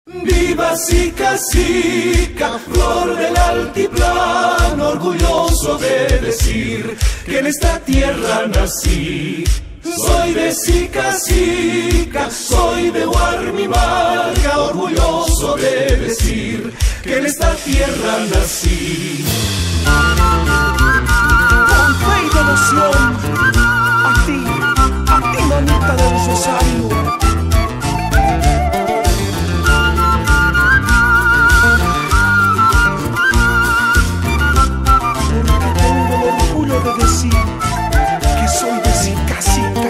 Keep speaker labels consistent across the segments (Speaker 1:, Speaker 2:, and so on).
Speaker 1: Viva Sica Sica, flor del altiplano, orgulloso de decir que en esta tierra nací. Soy de Sica Sica, soy de Huarmimarca, orgulloso de decir que en esta tierra nací.
Speaker 2: Con fe y devoción, a ti, mamita del Rosario. De decir que soy de Sica Sica.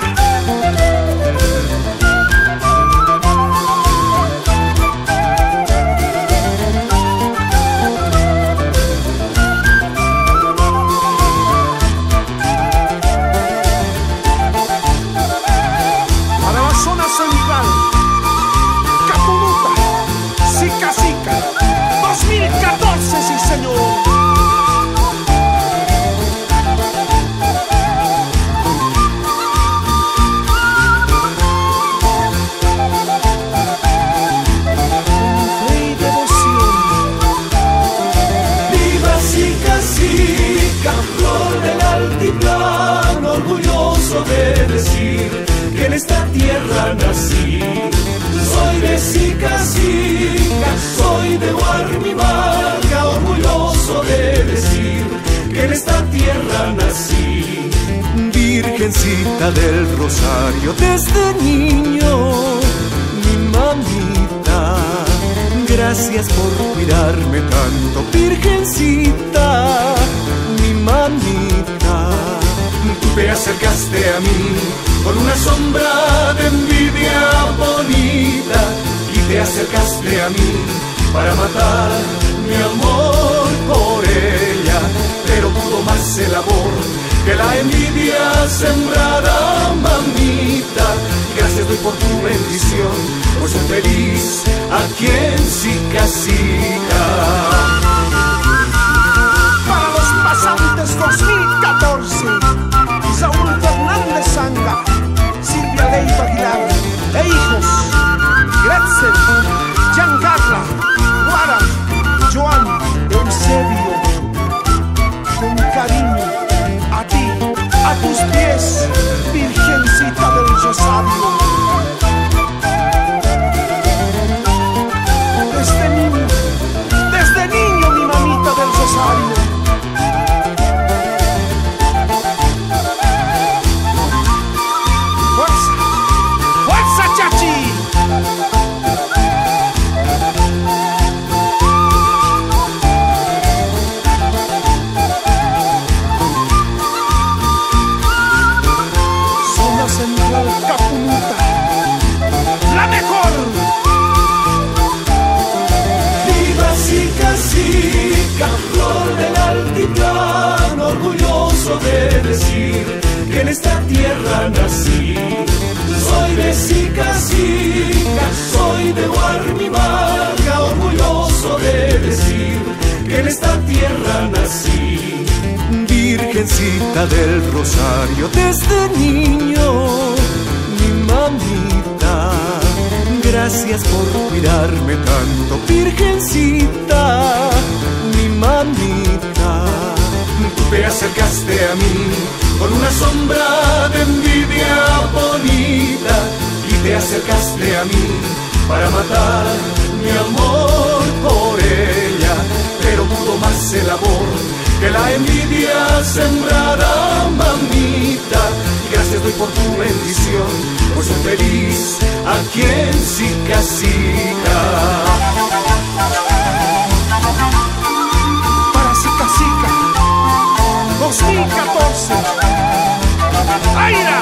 Speaker 2: Para la zona central, Capunuta, Sica Sica, 2014, sí señor.
Speaker 1: Orgulloso de decir que en esta tierra nací. Soy de Sica Sica, soy de Huarmimarca, orgulloso de decir que en esta tierra nací.
Speaker 3: Virgencita del Rosario, desde niño, mi mamita, gracias por cuidarme tanto. Virgencita, mi mamita, tú te acercaste a mí con una sombra de envidia bonita y te acercaste a mí para matar mi amor por ella, pero pudo más el amor que la envidia sembrada, mamita. Gracias doy por tu bendición, por ser feliz aquí en Sica Sica.
Speaker 2: Para los pasantes 2014, Saúl Fernández Sanga, Silvia Leiva Aguilar e hijos, Gretzel, Giancarla, Guara, Joan, Eusebio, con cariño a ti, a tus pies, Virgencita del Rosario. Desde niño mi mamita del Rosario.
Speaker 1: Orgulloso de decir que en esta tierra nací. Soy de Sica Sica, soy de Huarmimarca, orgulloso de decir que en esta tierra nací.
Speaker 3: Virgencita del Rosario, desde niño, mi mamita, gracias por cuidarme tanto. Virgencita, mi mamita, tú te acercaste a mí con una sombra de envidia bonita y te acercaste a mí para matar mi amor por ella, pero pudo más el amor que la envidia sembrada, mamita. Gracias doy por tu bendición, por ser feliz aquí en Sica Sica.
Speaker 2: Para Sica Sica 2014, ¡Aira!